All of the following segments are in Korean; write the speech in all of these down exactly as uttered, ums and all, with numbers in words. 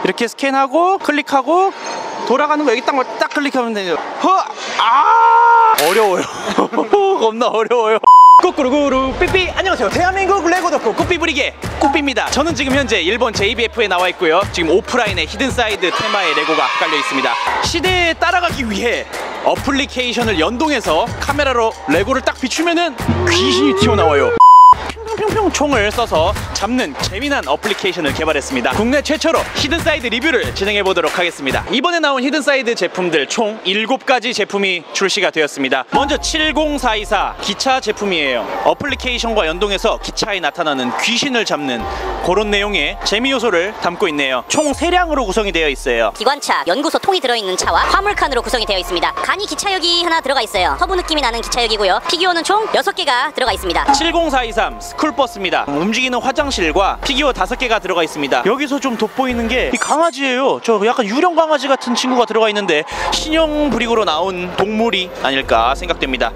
이렇게 스캔하고 클릭하고 돌아가는 거 여기 딱, 딱 클릭하면 되죠. 허! 아! 어려워요. 겁나 어려워요. 꾸꾸루꾸루 삐삐. 안녕하세요, 대한민국 레고 덕후 꾸삐부리게 꾸삐입니다. 저는 지금 현재 일본 제이비에프에 나와 있고요. 지금 오프라인에 히든사이드 테마의 레고가 깔려 있습니다. 시대에 따라가기 위해 어플리케이션을 연동해서 카메라로 레고를 딱 비추면은 귀신이 튀어나와요. 평평평 총을 써서 잡는 재미난 어플리케이션을 개발했습니다. 국내 최초로 히든사이드 리뷰를 진행해 보도록 하겠습니다. 이번에 나온 히든사이드 제품들 총 일곱 가지 제품이 출시가 되었습니다. 먼저 칠공사이사 기차 제품이에요. 어플리케이션과 연동해서 기차에 나타나는 귀신을 잡는 그런 내용의 재미 요소를 담고 있네요. 총 세 량으로 구성이 되어 있어요. 기관차, 연구소 통이 들어있는 차와 화물칸으로 구성이 되어 있습니다. 간이 기차역이 하나 들어가 있어요. 서부 느낌이 나는 기차역이고요. 피규어는 총 여섯 개가 들어가 있습니다. 칠공사이삼 스쿨버스입니다. 움직이는 화장실과 피규어 다섯 개가 들어가 있습니다. 여기서 좀 돋보이는 게 이 강아지예요. 저 약간 유령 강아지 같은 친구가 들어가 있는데 신형 브릭으로 나온 동물이 아닐까 생각됩니다.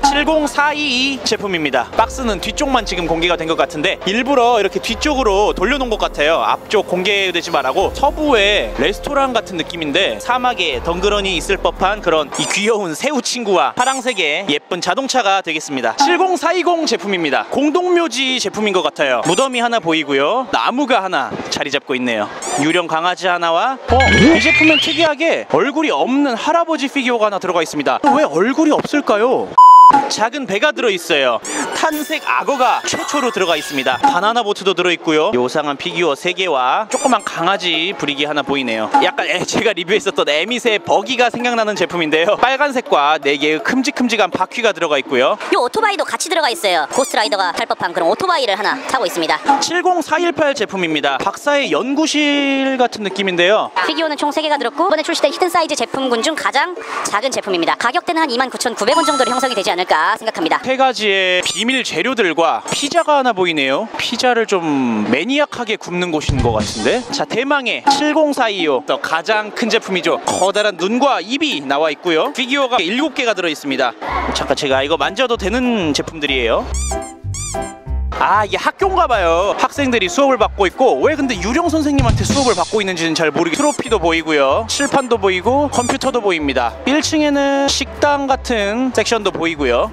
칠공사이이 제품입니다. 박스는 뒤쪽만 지금 공개가 된 것 같은데 일부러 이렇게 뒤쪽으로 돌려놓은 것 같아요. 앞쪽 공개되지 말라고. 서부의 레스토랑 같은 느낌인데 사막에 덩그러니 있을 법한 그런 이 귀여운 새우 친구와 파랑색의 예쁜 자동차가 되겠습니다. 칠공사이공 제품입니다. 공동묘지 제품인 것 같아요. 무덤이 하나 보이고요. 나무가 하나 자리 잡고 있네요. 유령 강아지 하나와 어, 이 제품은 특이하게 얼굴이 없는 할아버지 피규어가 하나 들어가 있습니다. 왜 얼굴이 없을까요? 작은 배가 들어있어요. 탄색 악어가 최초로 들어가 있습니다. 바나나 보트도 들어있고요. 요상한 피규어 세 개와 조그만 강아지 브릭이 하나 보이네요. 약간 에, 제가 리뷰했었던 에미세 버기가 생각나는 제품인데요. 빨간색과 네 개의 큼직큼직한 바퀴가 들어가 있고요. 이 오토바이도 같이 들어가 있어요. 고스트라이더가 탈 법한 그런 오토바이를 하나 타고 있습니다. 칠공사일팔 제품입니다. 박사의 연구실 같은 느낌인데요. 피규어는 총 세 개가 들었고 이번에 출시된 히든사이즈 제품군 중 가장 작은 제품입니다. 가격대는 한 이만 구천구백 원 정도로 형성이 되지 않을까 생각합니다. 세 가지의 비밀 재료들과 피자가 하나 보이네요. 피자를 좀 매니악하게 굽는 곳인 것 같은데. 자, 대망의 칠공사이오 또 가장 큰 제품이죠. 커다란 눈과 입이 나와 있고요. 피규어가 일곱 개가 들어있습니다. 잠깐 제가 이거 만져도 되는 제품들이에요. 아, 이게 학교인가봐요. 학생들이 수업을 받고 있고 왜 근데 유령 선생님한테 수업을 받고 있는지는 잘 모르겠어요. 트로피도 보이고요, 칠판도 보이고 컴퓨터도 보입니다. 일 층에는 식당 같은 섹션도 보이고요.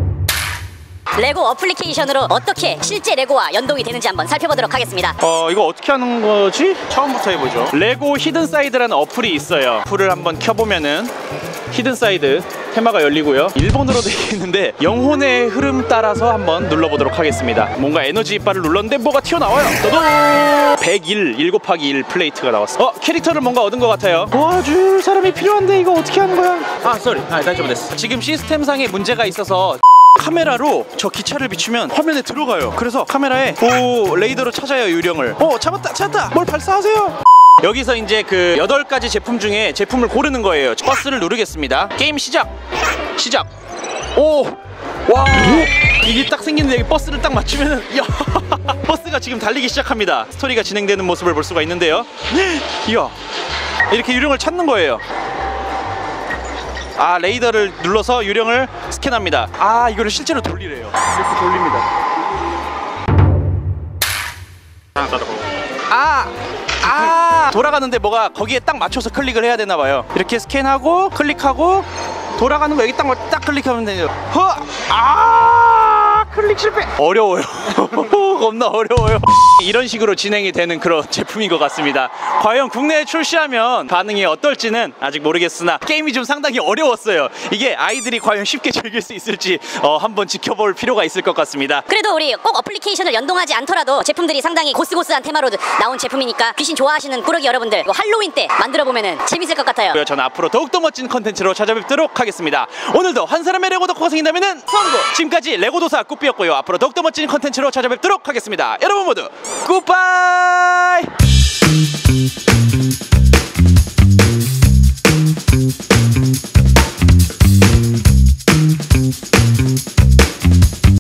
레고 어플리케이션으로 어떻게 실제 레고와 연동이 되는지 한번 살펴보도록 하겠습니다. 어 이거 어떻게 하는 거지? 처음부터 해보죠. 레고 히든사이드라는 어플이 있어요. 어플을 한번 켜보면은 히든사이드 테마가 열리고요. 일본어로 되어 있는데 영혼의 흐름 따라서 한번 눌러보도록 하겠습니다. 뭔가 에너지 이빨을 눌렀는데 뭐가 튀어나와요. 떠도 백일, 일 곱하기 일 플레이트가 나왔어. 어? 캐릭터를 뭔가 얻은 것 같아요. 도와줄 사람이 필요한데 이거 어떻게 하는 거야? 아 쏘리, 아 다시 됐어. 지금 시스템상에 문제가 있어서 카메라로 저 기차를 비추면 화면에 들어가요. 그래서 카메라에 오 레이더로 찾아요, 유령을. 어 잡았다 찾았다. 뭘 발사하세요. 여기서 이제 그 여덟 가지 제품 중에 제품을 고르는 거예요. 버스를 누르겠습니다. 게임 시작. 시작. 오! 와! 이게 딱 생기는데 여기 버스를 딱 맞추면은 야! 버스가 지금 달리기 시작합니다. 스토리가 진행되는 모습을 볼 수가 있는데요. 이야! 이렇게 유령을 찾는 거예요. 아, 레이더를 눌러서 유령을 스캔합니다. 아, 이거를 실제로 돌리래요. 이렇게 돌립니다. 아! 아! 돌아가는데 뭐가 거기에 딱 맞춰서 클릭을 해야 되나 봐요. 이렇게 스캔하고 클릭하고 돌아가는 거 여기 딱, 딱 클릭하면 되죠. 허! 아! 클릭 실패! 어려워요. 겁나 어려워요. 이런 식으로 진행이 되는 그런 제품인 것 같습니다. 과연 국내에 출시하면 반응이 어떨지는 아직 모르겠으나 게임이 좀 상당히 어려웠어요. 이게 아이들이 과연 쉽게 즐길 수 있을지 어, 한번 지켜볼 필요가 있을 것 같습니다. 그래도 우리 꼭 어플리케이션을 연동하지 않더라도 제품들이 상당히 고스고스한 테마로 나온 제품이니까 귀신 좋아하시는 꾸러기 여러분들 이거 할로윈 때 만들어보면 재밌을 것 같아요. 저는 앞으로 더욱더 멋진 컨텐츠로 찾아뵙도록 하겠습니다. 오늘도 한 사람의 레고 덕후가 생긴다면 성공! 지금까지 레고도사 꾸삐였고요. 앞으로 더욱더 멋진 컨텐츠로 찾아뵙도록 하겠습니다. 여러분 모두 굿바이!